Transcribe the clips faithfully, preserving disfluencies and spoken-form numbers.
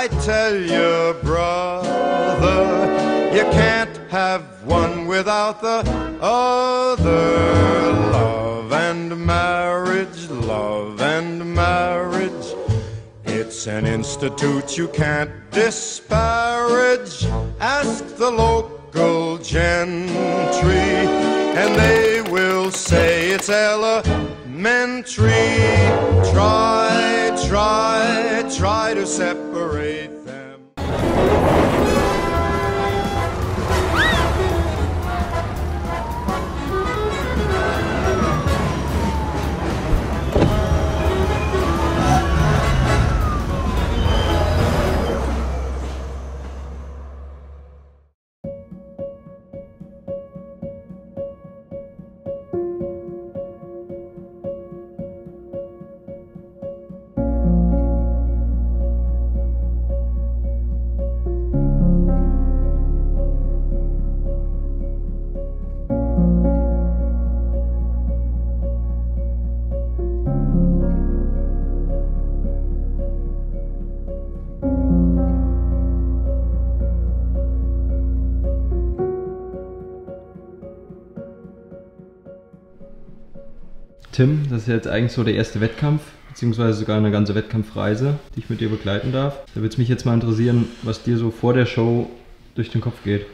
I tell you, brother, you can't have one without the other. Love and marriage, love and marriage, it's an institute you can't disparage. Ask the local gentry, and they will say it's elementary. Try, try, try to separate them. Tim, das ist jetzt eigentlich so der erste Wettkampf, beziehungsweise sogar eine ganze Wettkampfreise, die ich mit dir begleiten darf. Da würde es mich jetzt mal interessieren, was dir so vor der Show durch den Kopf geht.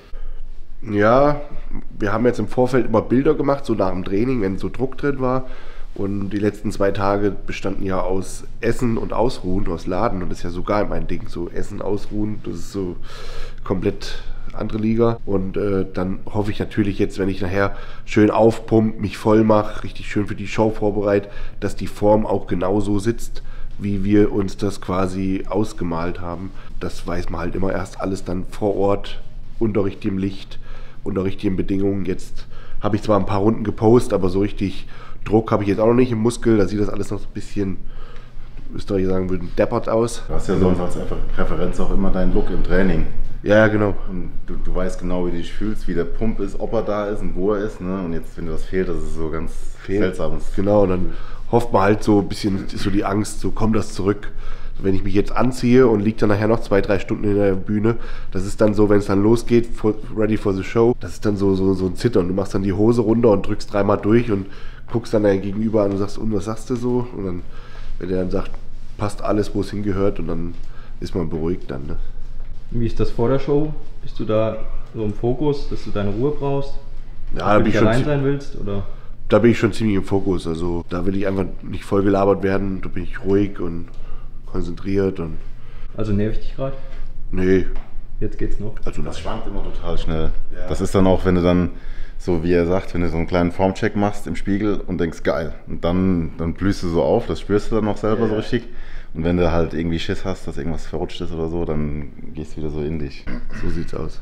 Ja, wir haben jetzt im Vorfeld immer Bilder gemacht, so nach dem Training, wenn so Druck drin war. Und die letzten zwei Tage bestanden ja aus Essen und Ausruhen, aus Laden. Und das ist ja sogar mein Ding, so Essen, Ausruhen, das ist so komplett andere Liga. Und äh, dann hoffe ich natürlich jetzt, wenn ich nachher schön aufpump, mich voll mache, richtig schön für die Show vorbereite, dass die Form auch genauso sitzt, wie wir uns das quasi ausgemalt haben. Das weiß man halt immer erst alles dann vor Ort, unter richtigem Licht, unter richtigen Bedingungen. Jetzt habe ich zwar ein paar Runden gepostet, aber so richtig Druck habe ich jetzt auch noch nicht im Muskel. Da sieht das alles noch ein bisschen, Österreicher sagen würden, deppert aus. Du hast ja sonst als Referenz auch immer deinen Look im Training. Ja, genau. Und du, du weißt genau, wie du dich fühlst, wie der Pump ist, ob er da ist und wo er ist. Ne? Und jetzt, wenn dir das fehlt, das ist so ganz seltsames. Genau, und dann hofft man halt so ein bisschen, ist so die Angst, so kommt das zurück. Wenn ich mich jetzt anziehe und liege dann nachher noch zwei, drei Stunden in der Bühne, das ist dann so, wenn es dann losgeht, for, ready for the show, das ist dann so, so, so ein Zittern. Du machst dann die Hose runter und drückst dreimal durch und guckst dann dein Gegenüber an und sagst, und was sagst du so? Und dann, wenn der dann sagt, passt alles, wo es hingehört, und dann ist man beruhigt dann. Ne? Wie ist das vor der Show? Bist du da so im Fokus, dass du deine Ruhe brauchst? Ja, da bin ich schon allein sein willst, oder? Da bin ich schon ziemlich im Fokus. Also da will ich einfach nicht voll gelabert werden. Da bin ich ruhig und konzentriert. Und also nerv ich dich gerade? Nee. Jetzt geht's noch? Also das schwankt immer total schnell. Ja. Das ist dann auch, wenn du dann, so wie er sagt, wenn du so einen kleinen Formcheck machst im Spiegel und denkst, geil. Und dann, dann blühst du so auf, das spürst du dann auch selber ja. so richtig. Und wenn du halt irgendwie Schiss hast, dass irgendwas verrutscht ist oder so, dann gehst du wieder so in dich. So sieht's aus.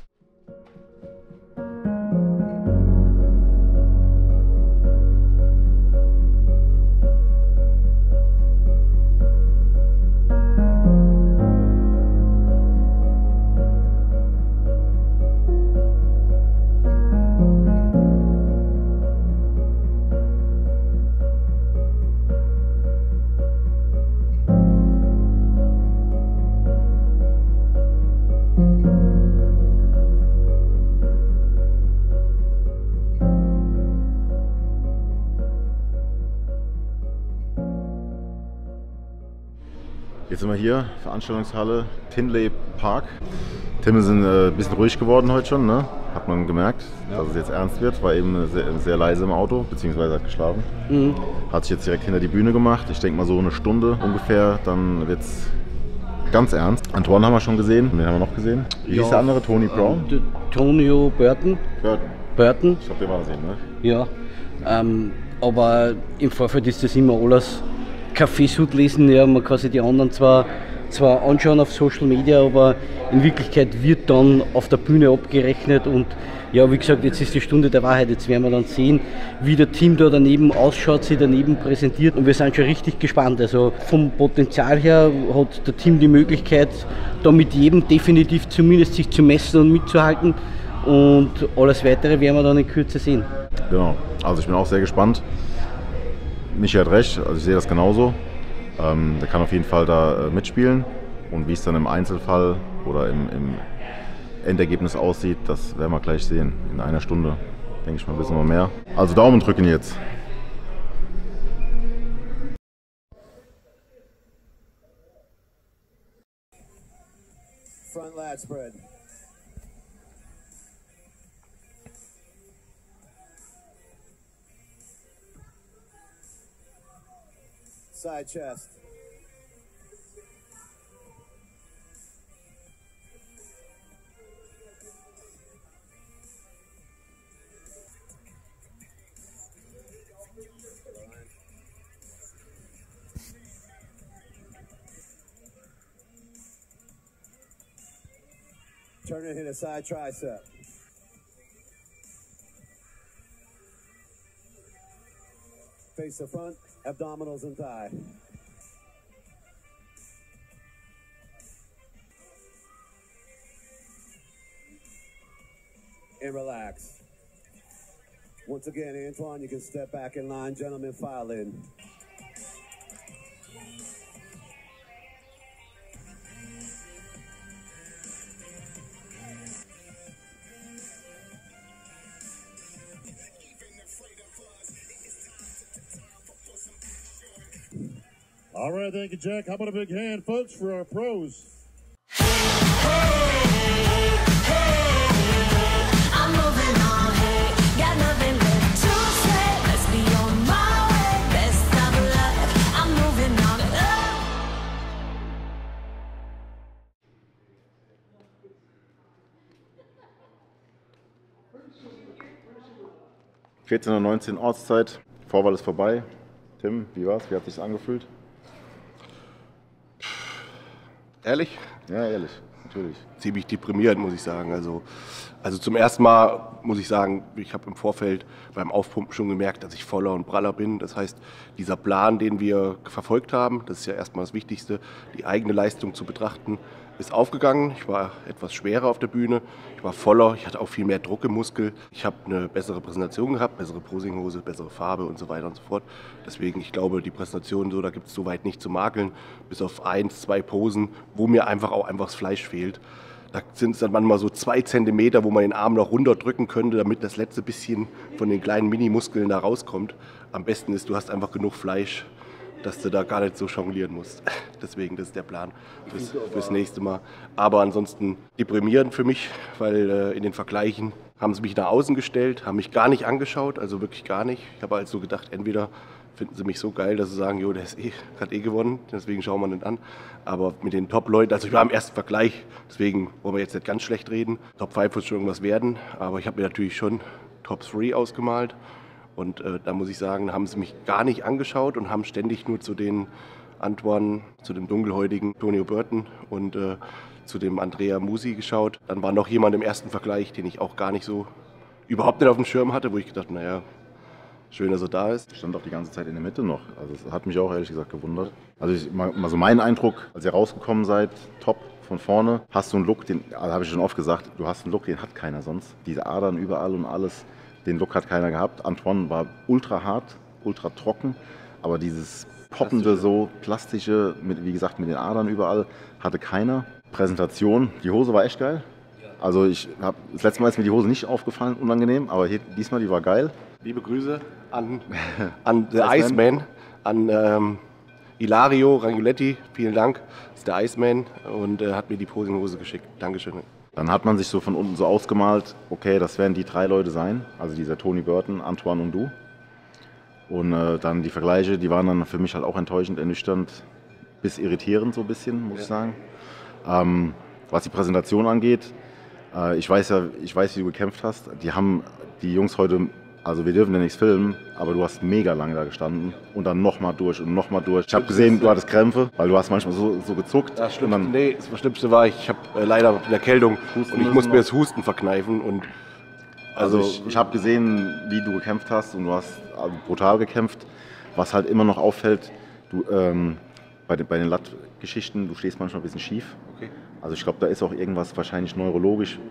Jetzt sind wir hier, Veranstaltungshalle, Tinley Park. Tim ist ein äh, bisschen ruhig geworden heute schon, ne? Hat man gemerkt, ja. dass es jetzt ernst wird. War eben sehr, sehr leise im Auto, beziehungsweise hat geschlafen. Mhm. Hat sich jetzt direkt hinter die Bühne gemacht. Ich denke mal so eine Stunde ungefähr, dann wird es ganz ernst. Antoine haben wir schon gesehen, wen haben wir noch gesehen? Wie ja. hieß der andere? Tony Brown? Ähm, Tonio Burton. Burton. Burton. Ich glaube, den war gesehen, ne? Ja, ähm, aber im Vorfeld ist das immer alles Kaffeesud lesen, ja, man kann sich die anderen zwar, zwar anschauen auf Social Media, aber in Wirklichkeit wird dann auf der Bühne abgerechnet und ja, wie gesagt, jetzt ist die Stunde der Wahrheit, jetzt werden wir dann sehen, wie der Team da daneben ausschaut, sich daneben präsentiert und wir sind schon richtig gespannt. Also vom Potenzial her hat der Team die Möglichkeit, da mit jedem definitiv zumindest sich zu messen und mitzuhalten und alles Weitere werden wir dann in Kürze sehen. Genau, also ich bin auch sehr gespannt. Michi hat recht, also ich sehe das genauso. Ähm, der kann auf jeden Fall da äh, mitspielen. Und wie es dann im Einzelfall oder im, im Endergebnis aussieht, das werden wir gleich sehen. In einer Stunde, denke ich mal, wissen wir mehr. Also Daumen drücken jetzt. Front lat spread. Side chest. Turn and hit a side tricep. Face the front, abdominals and thigh. And relax. Once again, Antoine, you can step back in line. Gentlemen, file in. All right, thank you, Jack. How about a big hand, folks, for our pros? I'm moving on, hey, got nothing left to say. Let's be on my way, best of luck. I'm moving on. vierzehn Uhr neunzehn Ortszeit, Vorwahl ist vorbei. Tim, wie war's? Wie hat sich's angefühlt? Ehrlich? Ja, ehrlich, natürlich. Ziemlich deprimierend, muss ich sagen. Also, also zum ersten Mal muss ich sagen, ich habe im Vorfeld beim Aufpumpen schon gemerkt, dass ich voller und praller bin. Das heißt, dieser Plan, den wir verfolgt haben, das ist ja erstmal das Wichtigste, die eigene Leistung zu betrachten, ist aufgegangen. Ich war etwas schwerer auf der Bühne, ich war voller, ich hatte auch viel mehr Druck im Muskel. Ich habe eine bessere Präsentation gehabt, bessere Posinghose, bessere Farbe und so weiter und so fort. Deswegen, ich glaube, die Präsentation, so, da gibt es soweit nicht zu makeln, bis auf eins, zwei Posen, wo mir einfach auch einfach das Fleisch fehlt. Da sind es dann manchmal so zwei Zentimeter, wo man den Arm noch runterdrücken könnte, damit das letzte bisschen von den kleinen Minimuskeln da rauskommt. Am besten ist, du hast einfach genug Fleisch, dass du da gar nicht so jonglieren musst. Deswegen, das ist der Plan fürs, fürs nächste Mal. Aber ansonsten deprimierend für mich, weil äh, in den Vergleichen haben sie mich nach außen gestellt, haben mich gar nicht angeschaut, also wirklich gar nicht. Ich habe halt so gedacht, entweder finden sie mich so geil, dass sie sagen, jo, der ist eh, hat eh gewonnen, deswegen schauen wir nicht an. Aber mit den Top-Leuten, also ich war im ersten Vergleich, deswegen wollen wir jetzt nicht ganz schlecht reden. Top fünf wird schon irgendwas werden, aber ich habe mir natürlich schon Top drei ausgemalt. Und äh, da muss ich sagen, haben sie mich gar nicht angeschaut und haben ständig nur zu den Antoine, zu dem dunkelhäutigen Tony Burton und äh, zu dem Andrea Musi geschaut. Dann war noch jemand im ersten Vergleich, den ich auch gar nicht so, überhaupt nicht auf dem Schirm hatte, wo ich gedacht, naja, schön, dass er da ist. Ich stand auch die ganze Zeit in der Mitte noch. Also das hat mich auch ehrlich gesagt gewundert. Also ich, mal, mal so mein Eindruck, als ihr rausgekommen seid, top von vorne, hast du einen Look, den, also habe ich schon oft gesagt, du hast einen Look, den hat keiner sonst. Diese Adern überall und alles. Den Look hat keiner gehabt. Antoine war ultra hart, ultra trocken, aber dieses poppende, so plastische, mit, wie gesagt, mit den Adern überall, hatte keiner. Präsentation, die Hose war echt geil. Also ich habe das letzte Mal ist mir die Hose nicht aufgefallen, unangenehm, aber hier, diesmal die war geil. Liebe Grüße an, an The Iceman, an ähm, Ilario Ranguletti, vielen Dank, das ist der Iceman und äh, hat mir die Posinghose geschickt. Dankeschön. Dann hat man sich so von unten so ausgemalt, okay, das werden die drei Leute sein, also dieser Tony Burton, Antoine und du. Und äh, dann die Vergleiche, die waren dann für mich halt auch enttäuschend, ernüchternd, bis irritierend so ein bisschen, muss ja. ich sagen. Ähm, was die Präsentation angeht, äh, ich weiß ja, ich weiß, wie du gekämpft hast. Die haben die Jungs heute, also wir dürfen ja nichts filmen, aber du hast mega lange da gestanden und dann nochmal durch und nochmal durch. Ich habe gesehen, du hattest Krämpfe, weil du hast manchmal so, so gezuckt. Das Schlimmste, dann, nee, das Schlimmste war, ich habe äh, leider eine Erkältung und ich muss mir das Husten verkneifen. Und also, also ich, ich habe gesehen, wie du gekämpft hast und du hast also brutal gekämpft. Was halt immer noch auffällt, du, ähm, bei den, bei den Latt-Geschichten, du stehst manchmal ein bisschen schief. Okay. Also ich glaube, da ist auch irgendwas wahrscheinlich neurologisch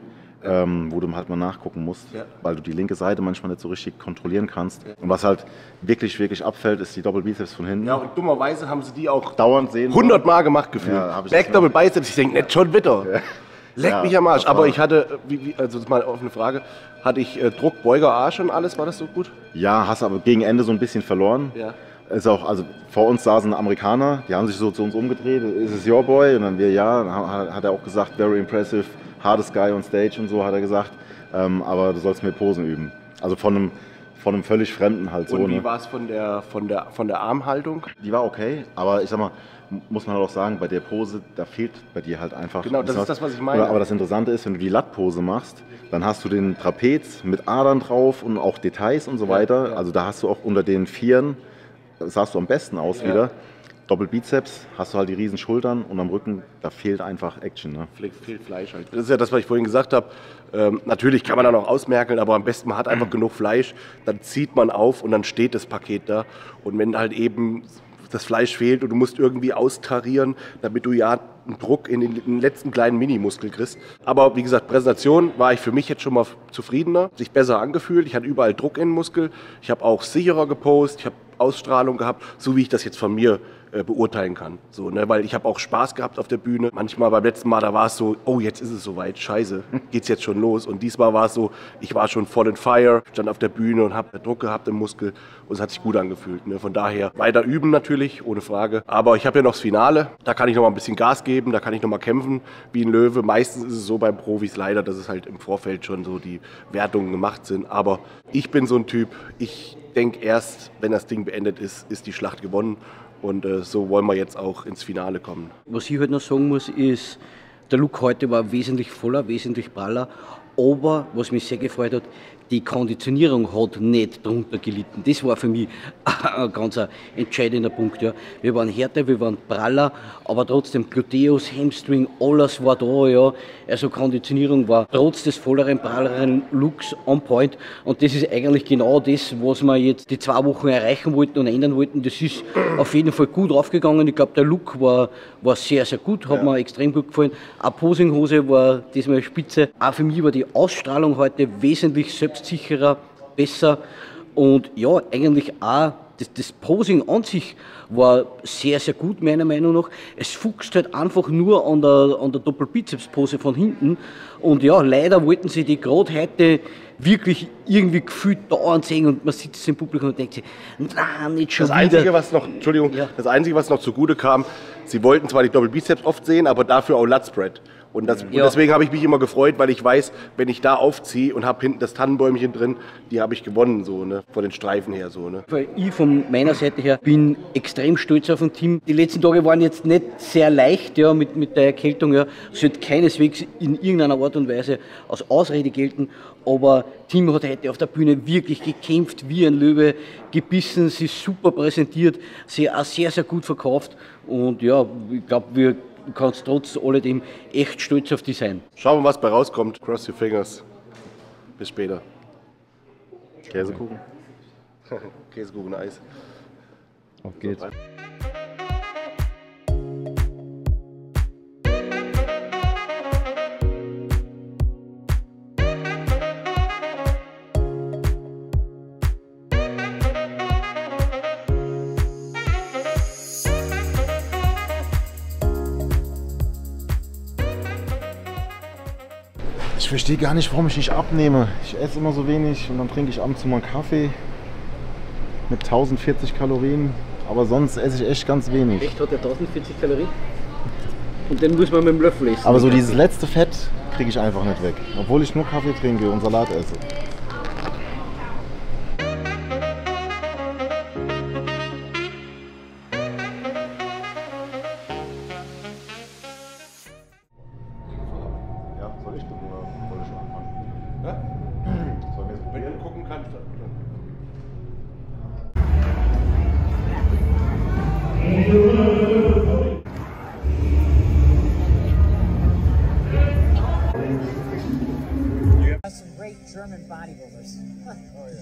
ähm, wo du halt mal nachgucken musst, Ja. weil du die linke Seite manchmal nicht so richtig kontrollieren kannst. Und was halt wirklich, wirklich abfällt, ist die Doppelbizeps von hinten. Ja, und dummerweise haben sie die auch Dauernd sehen. hundert Mal gemacht gefühlt. Ja, hab ich Back das Double Biceps, ich denke, nicht schon wieder. Leck Ja, mich am Arsch. das war- Aber ich hatte, äh, wie, wie, also das ist mal eine offene Frage, hatte ich äh, Druck, Beuger, Arsch und alles, war das so gut? Ja, hast aber gegen Ende so ein bisschen verloren. Ja. Ist auch, also vor uns saßen Amerikaner, die haben sich so zu uns umgedreht, is es your boy? Und dann wir, ja, dann ha- hat er auch gesagt, very impressive, hardest guy on stage und so, hat er gesagt. Ähm, aber du sollst mit Posen üben. Also von einem, von einem völlig Fremden halt so. Und wie Ne? war es von der, von, der, von der Armhaltung? Die war okay, aber ich sag mal, m- muss man halt auch sagen, bei der Pose, da fehlt bei dir halt einfach. Genau, ein das bisschen ist das, was ich meine. Oder, aber das Interessante ist, wenn du die Lattpose machst, dann hast du den Trapez mit Adern drauf und auch Details und so weiter. ja. Also da hast du auch unter den Vieren, sahst du am besten aus Ja. wieder. Doppelbizeps, hast du halt die riesen Schultern und am Rücken, da fehlt einfach Action. Ne? Vielleicht fehlt Fleisch halt. Das ist ja das, was ich vorhin gesagt habe. Ähm, natürlich kann man dann auch ausmerkeln, aber am besten man hat einfach genug Fleisch, dann zieht man auf und dann steht das Paket da. Und wenn halt eben das Fleisch fehlt und du musst irgendwie austarieren, damit du ja einen Druck in den, in den letzten kleinen Minimuskel kriegst. Aber wie gesagt, Präsentation war ich für mich jetzt schon mal zufriedener, sich besser angefühlt. Ich hatte überall Druck in den Muskel. Ich habe auch sicherer gepostet, ich habe Ausstrahlung gehabt, so wie ich das jetzt von mir äh, beurteilen kann. So, ne? Weil ich habe auch Spaß gehabt auf der Bühne. Manchmal beim letzten Mal, da war es so, oh, jetzt ist es soweit, scheiße, geht's jetzt schon los. Und diesmal war es so, ich war schon voll in Fire, stand auf der Bühne und habe Druck gehabt im Muskel und es hat sich gut angefühlt. Ne? Von daher weiter üben natürlich, ohne Frage. Aber ich habe ja noch das Finale, da kann ich noch mal ein bisschen Gas geben, da kann ich noch mal kämpfen wie ein Löwe. Meistens ist es so beim Profis leider, dass es halt im Vorfeld schon so die Wertungen gemacht sind. Aber ich bin so ein Typ, ich denke erst, wenn das Ding beendet ist, ist die Schlacht gewonnen. Und äh, so wollen wir jetzt auch ins Finale kommen. Was ich halt noch sagen muss, ist, der Look heute war wesentlich voller, wesentlich praller. Aber was mich sehr gefreut hat, die Konditionierung hat nicht darunter gelitten. Das war für mich ein ganz entscheidender Punkt. Ja. Wir waren härter, wir waren praller, aber trotzdem Gluteus, Hamstring, alles war da. Ja. Also Konditionierung war trotz des volleren, pralleren Looks on point. Und das ist eigentlich genau das, was wir jetzt die zwei Wochen erreichen wollten und ändern wollten. Das ist auf jeden Fall gut aufgegangen. Ich glaube, der Look war, war sehr, sehr gut, hat mir extrem gut gefallen. Auch Posinghose war diesmal spitze. Auch für mich war die Ausstrahlung heute wesentlich selbstsicherer, besser und ja, eigentlich auch das, das Posing an sich war sehr, sehr gut, meiner Meinung nach. Es fuchst halt einfach nur an der, an der Doppelbizeps-Pose von hinten und ja, leider wollten sie die gerade heute wirklich irgendwie gefühlt dauernd sehen und man sitzt im Publikum und denkt sich, nein, nicht schon Das wieder. Einzige, was noch, Entschuldigung, Ja. das Einzige, was noch zugute kam, sie wollten zwar die Doppelbizeps oft sehen, aber dafür auch Lutspread. Und, das, und Ja. deswegen habe ich mich immer gefreut, weil ich weiß, wenn ich da aufziehe und habe hinten das Tannenbäumchen drin, die habe ich gewonnen, so, ne? Von den Streifen her. So, ne? Weil ich von meiner Seite her bin extrem stolz auf ein Team. Die letzten Tage waren jetzt nicht sehr leicht, ja, mit, mit der Erkältung. Ja. Sollte keineswegs in irgendeiner Art und Weise als Ausrede gelten. Aber das Team hat heute auf der Bühne wirklich gekämpft wie ein Löwe, gebissen, sie super präsentiert, sie auch sehr, sehr gut verkauft. Und ja, ich glaube, wir Du kannst trotz alledem echt stolz auf die sein. Schauen wir, was bei rauskommt. Cross your fingers. Bis später. Käsekuchen. Käsekuchen, Eis. Auf geht's. Ich verstehe gar nicht, warum ich nicht abnehme. Ich esse immer so wenig und dann trinke ich ab und zu mal einen Kaffee mit tausendvierzig Kalorien. Aber sonst esse ich echt ganz wenig. Echt hat er tausendvierzig Kalorien? Und den muss man mit dem Löffel essen. Aber so dieses letzte Fett kriege ich einfach nicht weg. Obwohl ich nur Kaffee trinke und Salat esse. Ja, soll ich denn oder soll ich schon anfangen? Ja? Sollen wir jetzt Wenn du gucken kannst. Some great German bodybuilders. Oh, yeah.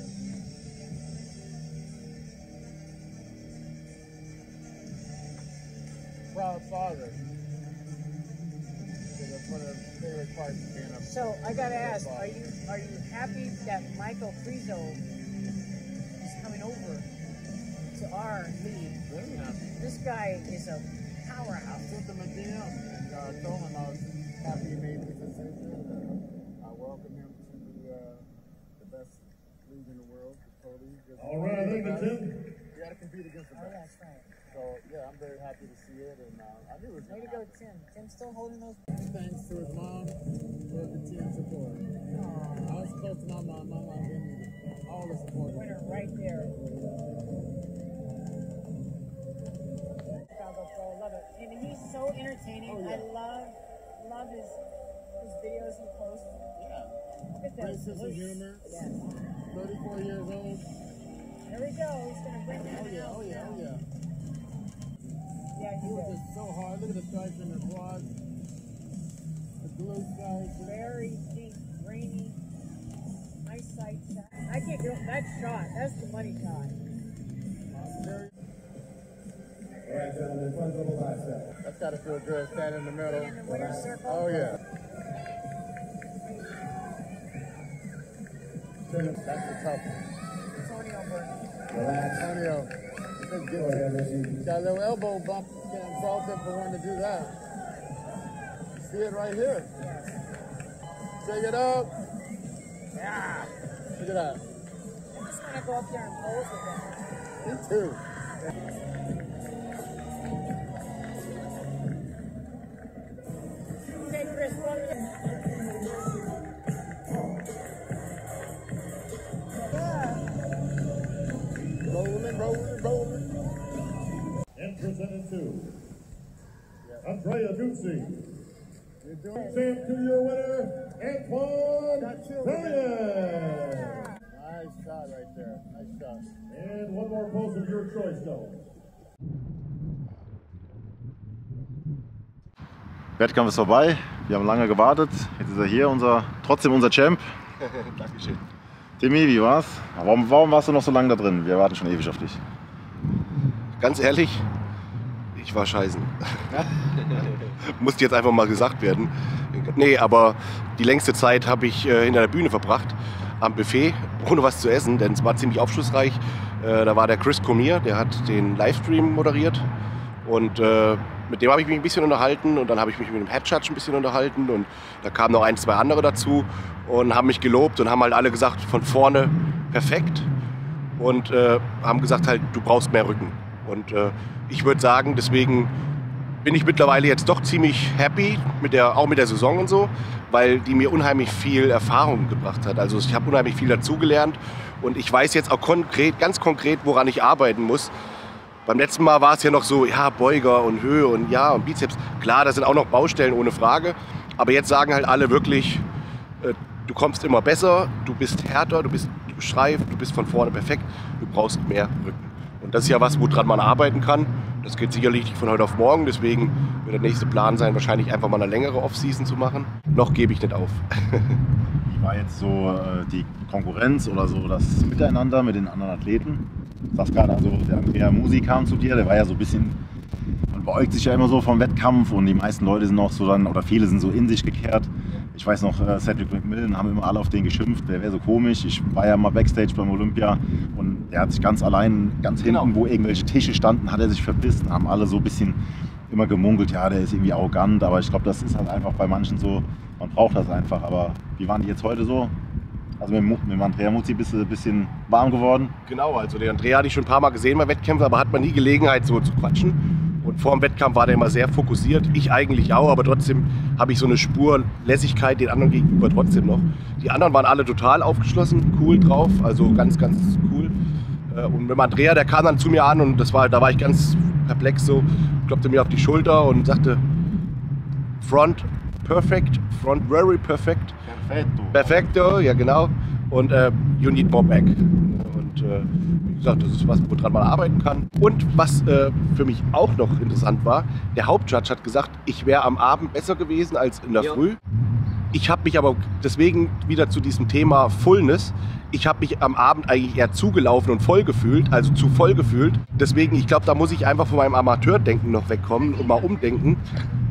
Proud father. To the one of the favorite parts of being up. So I gotta ask, are you are you happy that Michael Frizo is coming over to our league? Very happy. This guy is a powerhouse. Sent him a D M and uh, told him I was happy he made this decision. Uh, I welcome him to uh, the best league in the world. Totally. All right, thank you, Tim. You got to compete against the Oh, best. that's right. So yeah, I'm very happy to see it, and uh, I knew it was Way going to to go, Tim. Tim's still holding those. Thanks to his mom for the team support. I was close to my mom. My mom gave me the- all the support. Winner right there. Chicago Pro, love it. And he's so entertaining. Oh, yeah. I love, love his his videos he posts. Yeah. Look at Great this. sense of humor. Yes. thirty-four years old. There we go. He's gonna bring him Oh yeah, out oh yeah, now. oh yeah. Yeah, He he was did. just so hard. Look at the stripes in the quads. The blue stripes. Very deep, rainy, nice sight shot. I can't do that shot. That's the money shot. Very- All right, gentlemen, front double bicep. That's got to feel good, standing in the middle. In the winner's circle. Oh yeah. That's the tough one. Antonio Burke. Relax. Antonio. Just Go ahead, Richie. got a little elbow bump. Getting salted for wanting to do that. See it right here. Shake it up. Yeah. Look at that. I just want to go up there and pose with him. Me too. Okay, Chris, what are you? Rolling, rolling, rolling. And presented to Andrea Ducey. You're doing Champ to your winner, Antoine Got you. Reyes. Nice shot right there. Nice shot. And one more pose of your choice, though. Wettkampf ist vorbei. Wir haben lange gewartet. Jetzt ist er hier, unser, trotzdem unser Champ. Dankeschön. Timmy, wie war's? Warum, warum warst du noch so lange da drin? Wir warten schon ewig auf dich. Ganz ehrlich, ich war scheißen. Musste jetzt einfach mal gesagt werden. Nee, aber die längste Zeit habe ich äh, hinter der Bühne verbracht, am Buffet, ohne was zu essen, denn es war ziemlich aufschlussreich. Äh, da war der Chris Cormier, der hat den Livestream moderiert und äh, mit dem habe ich mich ein bisschen unterhalten und dann habe ich mich mit dem Head Judge ein bisschen unterhalten und da kamen noch ein, zwei andere dazu und haben mich gelobt und haben halt alle gesagt, von vorne perfekt und äh, haben gesagt halt, du brauchst mehr Rücken. Und äh, ich würde sagen, deswegen bin ich mittlerweile jetzt doch ziemlich happy, mit der, auch mit der Saison und so, weil die mir unheimlich viel Erfahrung gebracht hat. Also ich habe unheimlich viel dazugelernt und ich weiß jetzt auch konkret, ganz konkret, woran ich arbeiten muss. Beim letzten Mal war es ja noch so, ja, Beuger und Höhe und ja und Bizeps. Klar, da sind auch noch Baustellen, ohne Frage. Aber jetzt sagen halt alle wirklich, äh, du kommst immer besser, du bist härter, du bist steif, du bist von vorne perfekt, du brauchst mehr Rücken. Und das ist ja was, woran man arbeiten kann. Das geht sicherlich nicht von heute auf morgen, deswegen wird der nächste Plan sein, wahrscheinlich einfach mal eine längere Off-Season zu machen. Noch gebe ich nicht auf. Wie war jetzt so äh, die Konkurrenz oder so das Miteinander mit den anderen Athleten? Du sagst gerade, also der Andrea Musi kam zu dir, der war ja so ein bisschen, man beäugt sich ja immer so vom Wettkampf und die meisten Leute sind auch so dann, oder viele sind so in sich gekehrt. Ich weiß noch, äh, Cedric McMillan haben immer alle auf den geschimpft, der wäre so komisch. Ich war ja mal Backstage beim Olympia und der hat sich ganz allein, ganz hinten, Genau. wo irgendwelche Tische standen, hat er sich verbissen, haben alle so ein bisschen immer gemunkelt, ja, der ist irgendwie arrogant, aber ich glaube, das ist halt einfach bei manchen so, man braucht das einfach. Aber wie waren die jetzt heute so? Also mit, mit dem Andrea Muzi bist du ein bisschen warm geworden? Genau, also den Andrea hatte ich schon ein paar Mal gesehen bei Wettkämpfen, aber hat man nie Gelegenheit so zu quatschen. Und vor dem Wettkampf war der immer sehr fokussiert, ich eigentlich auch, aber trotzdem habe ich so eine Spur Lässigkeit den anderen gegenüber trotzdem noch. Die anderen waren alle total aufgeschlossen, cool drauf, also ganz, ganz cool. Und mit dem Andrea, der kam dann zu mir an und das war, da war ich ganz perplex so, klopfte mir auf die Schulter und sagte, Front perfect, front very perfect. Perfetto. Perfekto, ja genau. Und äh, you need more back. Und äh, wie gesagt, das ist was, woran man arbeiten kann. Und was äh, für mich auch noch interessant war, der Hauptjudge hat gesagt, ich wäre am Abend besser gewesen als in der Ja. Früh. Ich habe mich aber deswegen wieder zu diesem Thema Fullness, ich habe mich am Abend eigentlich eher zugelaufen und voll gefühlt, also zu voll gefühlt. Deswegen, ich glaube, da muss ich einfach von meinem Amateurdenken noch wegkommen und mal umdenken.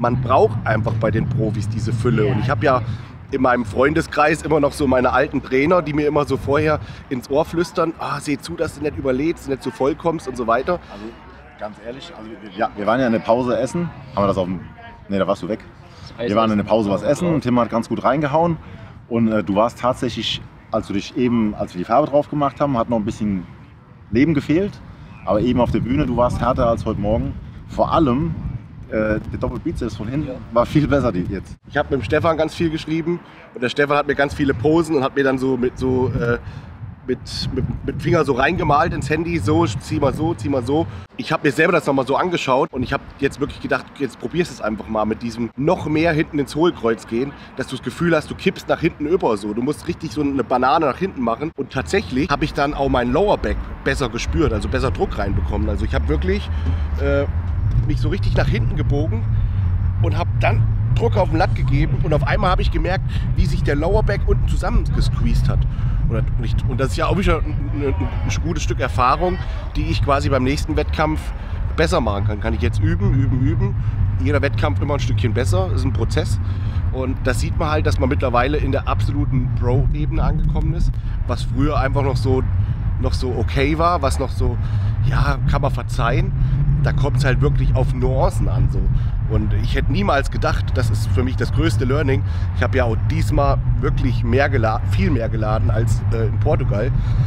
man braucht einfach bei den Profis diese Fülle. Und ich habe ja in meinem Freundeskreis immer noch so meine alten Trainer, die mir immer so vorher ins Ohr flüstern, ah, seh zu, dass du nicht überlädst, nicht zu voll kommst und so weiter. Also ganz ehrlich, also, ja, wir waren ja in der Pause essen, haben wir das auf dem, nee, da warst du weg. Wir waren in der Pause was essen und Tim hat ganz gut reingehauen und äh, du warst tatsächlich, als du dich eben, als wir die Farbe drauf gemacht haben, hat noch ein bisschen Leben gefehlt, aber eben auf der Bühne, du warst härter als heute Morgen. Vor allem der Doppelbizeps von hinten war viel besser jetzt. Ich habe mit dem Stefan ganz viel geschrieben und der Stefan hat mir ganz viele Posen und hat mir dann so mit so äh, mit, mit, mit Finger so reingemalt ins Handy, so zieh mal so, zieh mal so. Ich habe mir selber das nochmal so angeschaut und ich habe jetzt wirklich gedacht, jetzt probierst du es einfach mal mit diesem noch mehr hinten ins Hohlkreuz gehen, dass du das Gefühl hast, du kippst nach hinten über so. Du musst richtig so eine Banane nach hinten machen und tatsächlich habe ich dann auch meinen Lower Back besser gespürt, also besser Druck reinbekommen. Also ich habe wirklich äh, mich so richtig nach hinten gebogen und habe dann Druck auf den Latt gegeben und auf einmal habe ich gemerkt, wie sich der Lower Back unten zusammengesqueezed hat. Und das ist ja auch wieder ein, ein gutes Stück Erfahrung, die ich quasi beim nächsten Wettkampf besser machen kann. Kann ich jetzt üben, üben, üben. Jeder Wettkampf immer ein Stückchen besser, das ist ein Prozess. Und das sieht man halt, dass man mittlerweile in der absoluten Pro-Ebene angekommen ist, was früher einfach noch so, noch so okay war, was noch so, ja, kann man verzeihen. Da kommt es halt wirklich auf Nuancen an. So. Und ich hätte niemals gedacht, das ist für mich das größte Learning. Ich habe ja auch diesmal wirklich mehr geladen, viel mehr geladen als äh, in Portugal.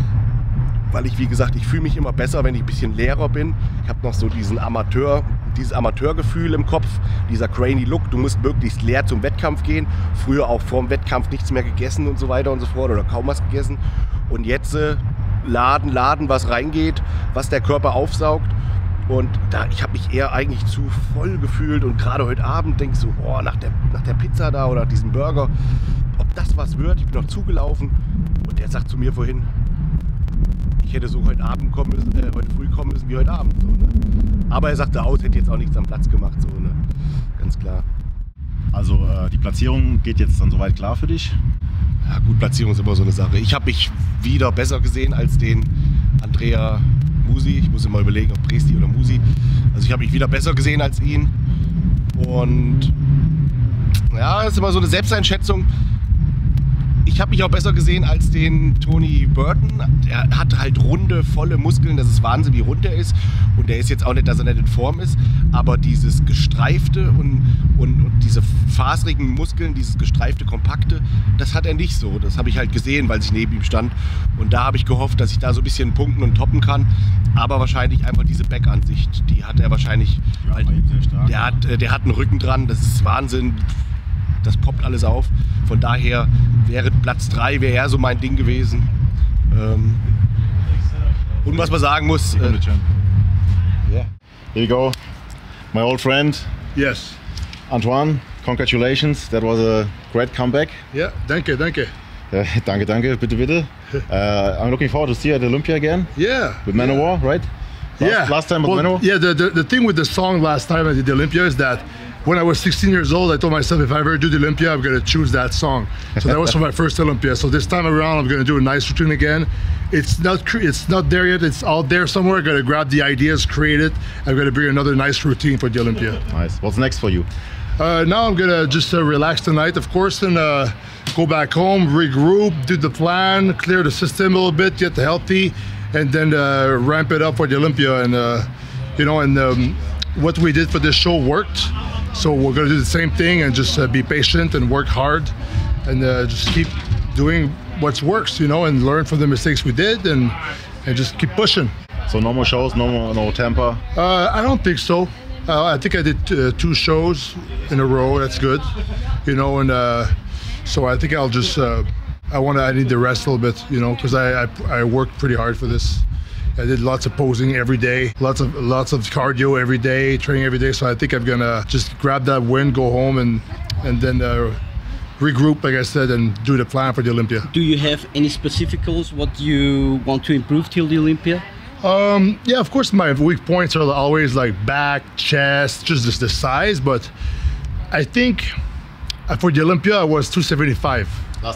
Weil ich, wie gesagt, ich fühle mich immer besser, wenn ich ein bisschen leerer bin. Ich habe noch so diesen Amateur, dieses Amateurgefühl im Kopf, dieser crazy Look. Du musst möglichst leer zum Wettkampf gehen. Früher auch vor dem Wettkampf nichts mehr gegessen und so weiter und so fort oder kaum was gegessen. Und jetzt äh, laden, laden, was reingeht, was der Körper aufsaugt. Und da, ich habe mich eher eigentlich zu voll gefühlt und gerade heute Abend denke ich so, oh, nach der, nach der Pizza da oder diesem Burger, ob das was wird. Ich bin noch zugelaufen und der sagt zu mir vorhin, ich hätte so heute Abend kommen müssen, äh, heute früh kommen müssen wie heute Abend. So, ne? Aber er sagte aus, hätte jetzt auch nichts am Platz gemacht, so, ne? Ganz klar. Also äh, die Platzierung geht jetzt dann soweit klar für dich? Ja gut, Platzierung ist immer so eine Sache. Ich habe mich wieder besser gesehen als den Andrea Musi. Ich muss immer überlegen, ob Presti oder Musi. Also ich habe mich wieder besser gesehen als ihn. Und ja, das ist immer so eine Selbsteinschätzung. Ich habe mich auch besser gesehen als den Tony Burton. Der hat halt runde, volle Muskeln. Das ist Wahnsinn, wie rund er ist. Und der ist jetzt auch nicht, dass er nicht in Form ist. Aber dieses gestreifte und, und, und diese faserigen Muskeln, dieses gestreifte, kompakte, das hat er nicht so. Das habe ich halt gesehen, weil ich neben ihm stand. Und da habe ich gehofft, dass ich da so ein bisschen punkten und toppen kann. Aber wahrscheinlich einfach diese Backansicht, die hat er wahrscheinlich. Ja, weil der, hat, der hat einen Rücken dran, das ist Wahnsinn. Das poppt alles auf. Von daher wäre Platz drei wäre eher so mein Ding gewesen. Ähm, und was man sagen muss. Äh, yeah. Here you go, my old friend. Yes. Antoine, congratulations. That was a great comeback. Yeah, danke, danke. Uh, danke, danke, bitte, bitte. Uh, I'm looking forward to see you at Olympia again. Yeah. With Manowar, right? Last, yeah. Last time with well, Manowar? Yeah, the, the, the thing with the song last time I did the Olympia is that when I was sixteen years old, I told myself if I ever do the Olympia, I'm going to choose that song. So that was for my first Olympia. So this time around, I'm going to do a nice routine again. It's not it's not there yet. It's out there somewhere. I'm going to grab the ideas, create it. I'm going to bring another nice routine for the Olympia. Nice. What's next for you? Uh, now I'm going to just uh, relax tonight, of course, and uh, go back home, regroup, do the plan, clear the system a little bit, get healthy, and then uh, ramp it up for the Olympia. And, uh, you know, and um, what we did for this show worked. So we're going to do the same thing and just uh, be patient and work hard and uh, just keep doing what works, you know, and learn from the mistakes we did and, and just keep pushing. So no more shows, no more, no Tampa? Uh, I don't think so. Uh, I think I did uh, two shows in a row. That's good, you know, and uh, so I think I'll just, uh, I want to, I need to rest a little bit, you know, because I, I, I worked pretty hard for this. I did lots of posing every day, lots of lots of cardio every day, training every day. So I think I'm gonna just grab that win, go home, and and then uh, regroup, like I said, and do the plan for the Olympia. Do you have any specific goals? What you want to improve till the Olympia? Um, yeah, of course, my weak points are always like back, chest, just the, the size. But I think for the Olympia, I was two seventy-five. Last time.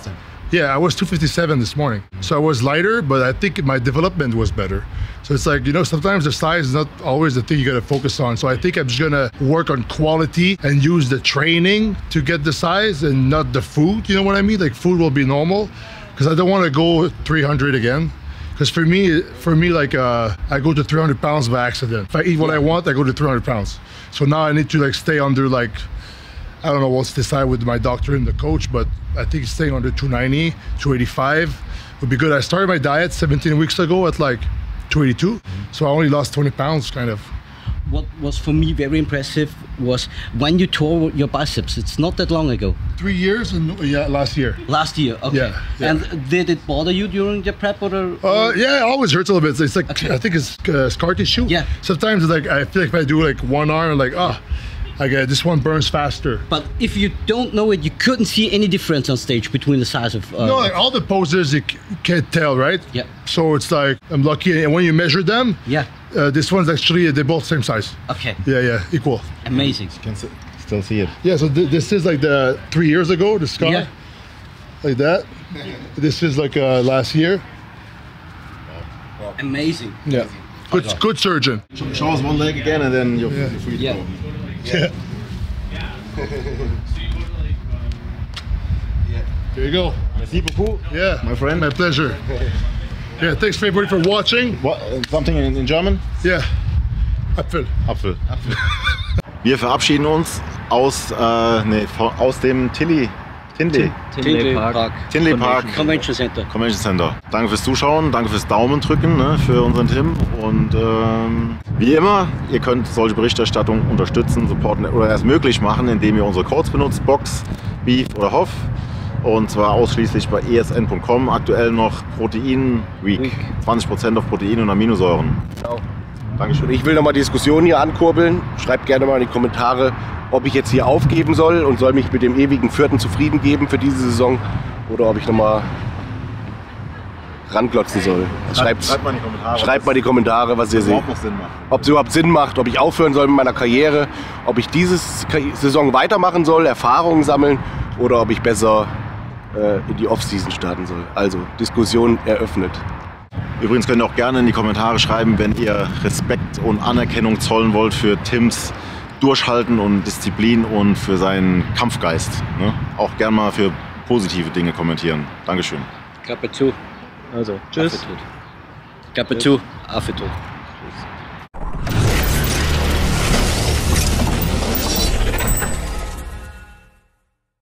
Yeah, I was two fifty-seven this morning. So I was lighter, but I think my development was better. So it's like, you know, sometimes the size is not always the thing you gotta focus on. So I think I'm just gonna work on quality and use the training to get the size and not the food, you know what I mean? Like food will be normal, because I don't wanna go three hundred again. Because for me, for me, like uh, I go to three hundred pounds by accident. If I eat what I want, I go to three hundred pounds. So now I need to like stay under like, I don't know what's decided with my doctor and the coach, but I think staying under two ninety, two eighty-five would be good. I started my diet seventeen weeks ago at like two eighty-two, so I only lost twenty pounds kind of. What was for me very impressive was when you tore your biceps. It's not that long ago. Three years and yeah, last year. Last year, okay. Yeah, yeah. And did it bother you during the prep or? The, uh, yeah, it always hurts a little bit. It's like okay. I think it's uh, scar tissue. Yeah. Sometimes like I feel like if I do like one arm, I'm like ah. Oh, Like uh, this one burns faster. But if you don't know it, you couldn't see any difference on stage between the size of... Uh, no, like all the poses, you c- can't tell, right? Yeah. So it's like, I'm lucky, and when you measure them, yeah, uh, this one's actually, they're both same size. Okay. Yeah, yeah, equal. Amazing. You can still see it. Yeah, so th- this is like the three years ago, the scar. Yeah. Like that. This is like uh, last year. Wow. Amazing. Yeah. Good, okay. Good surgeon. Show us one leg again and then you're yeah. free to yeah. go. Yeah. There you go. Merci beaucoup. Yeah, my friend. My pleasure. Yeah, thanks for everybody for watching. What, something in, in German? Yeah. Apfel. Apfel. Apfel. Wir verabschieden uns aus, äh, nee, aus dem Tilly. Tinley. Tinley Park. Tinley Park. Convention Center. Convention Center. Danke fürs Zuschauen, danke fürs Daumen drücken, ne, für unseren Tim. Und ähm, wie immer, ihr könnt solche Berichterstattung unterstützen, supporten oder erst möglich machen, indem ihr unsere Codes benutzt, Box, Beef oder Hoff. Und zwar ausschließlich bei E S N Punkt com. Aktuell noch Protein Week. Week. zwanzig Prozent auf Protein und Aminosäuren. Genau. Dankeschön. Ich will nochmal Diskussionen hier ankurbeln. Schreibt gerne mal in die Kommentare, ob ich jetzt hier aufgeben soll und soll mich mit dem ewigen Vierten zufrieden geben für diese Saison oder ob ich nochmal ranklotzen soll. Schreibt, schreibt, mal, in die Kommentare, schreibt mal die Kommentare, was ihr seht. Ob es überhaupt Sinn macht, ob ich aufhören soll mit meiner Karriere, ob ich diese Saison weitermachen soll, Erfahrungen sammeln oder ob ich besser äh, in die Offseason starten soll. Also Diskussion eröffnet. Übrigens könnt ihr auch gerne in die Kommentare schreiben, wenn ihr Respekt und Anerkennung zollen wollt für Tims Durchhalten und Disziplin und für seinen Kampfgeist. Ne? Auch gerne mal für positive Dinge kommentieren. Dankeschön. Klappe zu. Also, tschüss. Klappe zu. Affe tot. Tschüss.